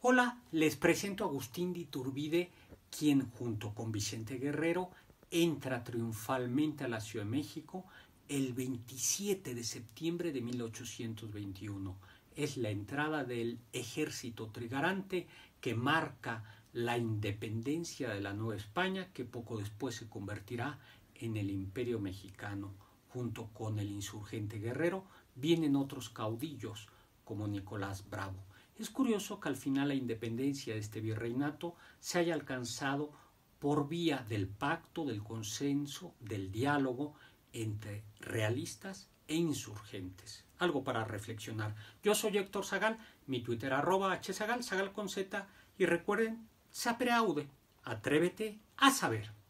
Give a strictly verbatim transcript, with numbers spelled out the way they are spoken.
Hola, les presento a Agustín de Iturbide, quien junto con Vicente Guerrero entra triunfalmente a la Ciudad de México el veintisiete de septiembre de mil ochocientos veintiuno. Es la entrada del ejército trigarante que marca la independencia de la Nueva España, que poco después se convertirá en el Imperio Mexicano. Junto con el insurgente Guerrero vienen otros caudillos como Nicolás Bravo. Es curioso que al final la independencia de este virreinato se haya alcanzado por vía del pacto, del consenso, del diálogo entre realistas e insurgentes. Algo para reflexionar. Yo soy Héctor Zagal, mi Twitter arroba hzagal, Zagal con Z, y recuerden, sapere aude, atrévete a saber.